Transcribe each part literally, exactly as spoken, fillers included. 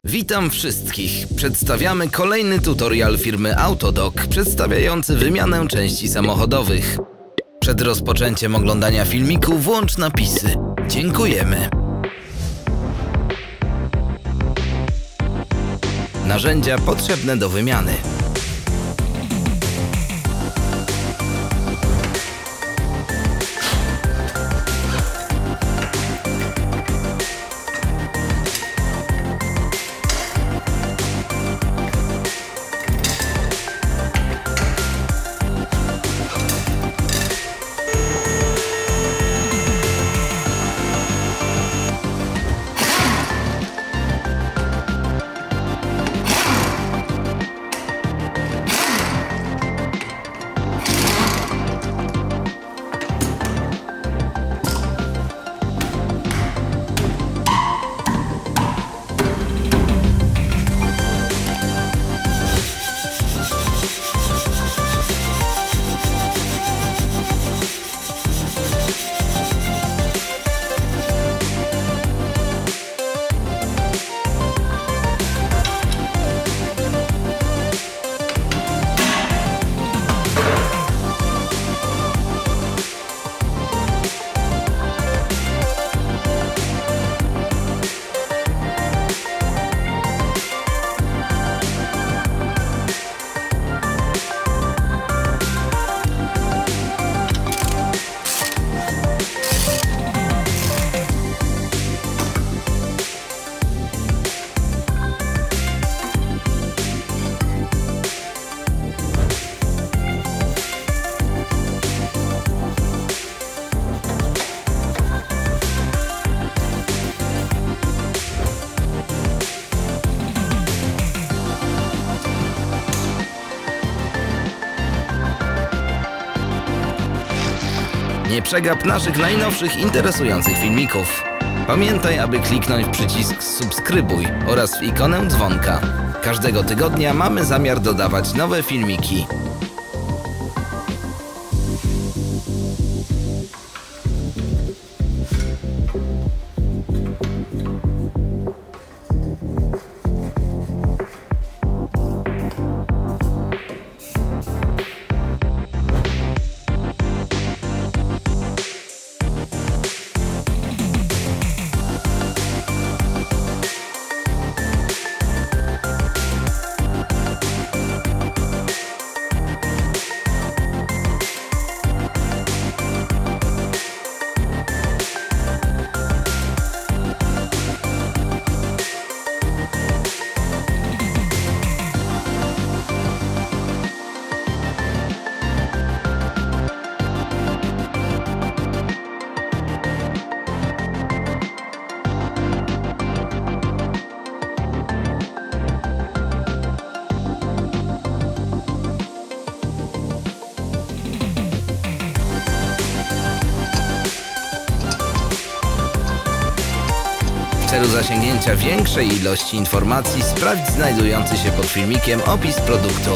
Witam wszystkich. Przedstawiamy kolejny tutorial firmy Autodoc przedstawiający wymianę części samochodowych. Przed rozpoczęciem oglądania filmiku włącz napisy. Dziękujemy. Narzędzia potrzebne do wymiany. Nie przegap naszych najnowszych interesujących filmików. Pamiętaj, aby kliknąć w przycisk subskrybuj oraz w ikonę dzwonka. Każdego tygodnia mamy zamiar dodawać nowe filmiki. W celu zasięgnięcia większej ilości informacji sprawdź znajdujący się pod filmikiem opis produktu.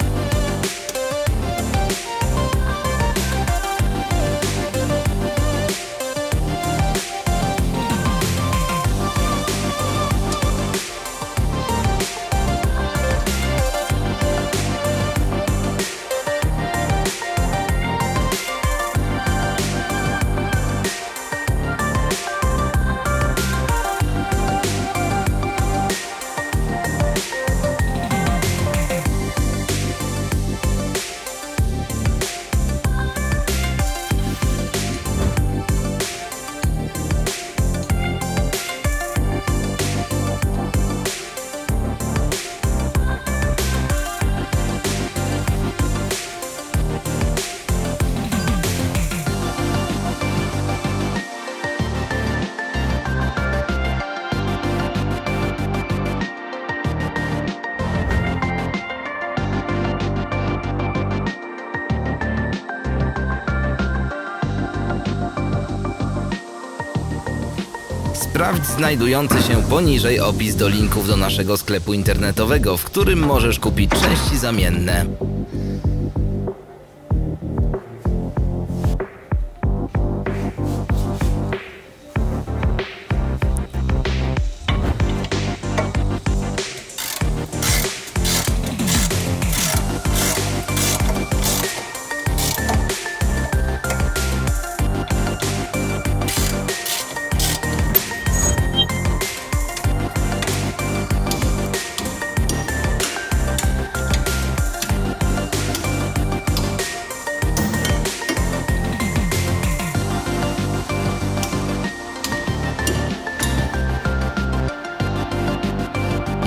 Sprawdź znajdujący się poniżej opis do linków do naszego sklepu internetowego, w którym możesz kupić części zamienne.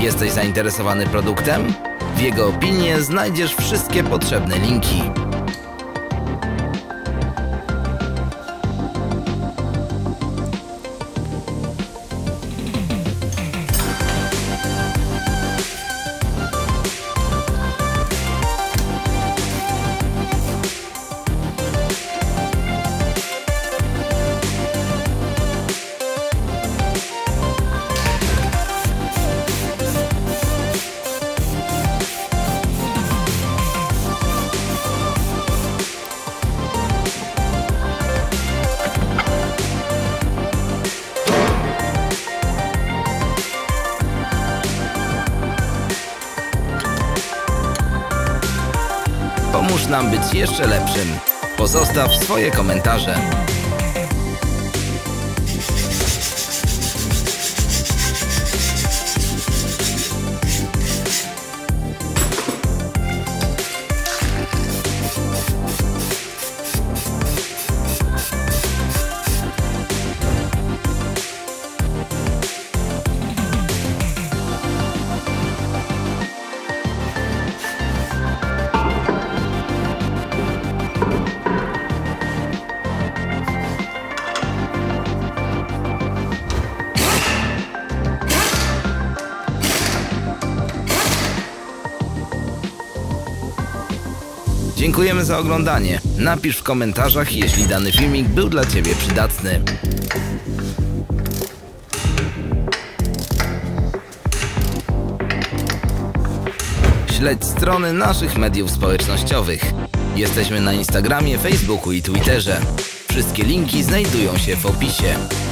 Jesteś zainteresowany produktem? W jego opinie znajdziesz wszystkie potrzebne linki. Pomóż nam być jeszcze lepszym. Pozostaw swoje komentarze. Dziękujemy za oglądanie. Napisz w komentarzach, jeśli dany filmik był dla Ciebie przydatny. Śledź strony naszych mediów społecznościowych. Jesteśmy na Instagramie, Facebooku i Twitterze. Wszystkie linki znajdują się w opisie.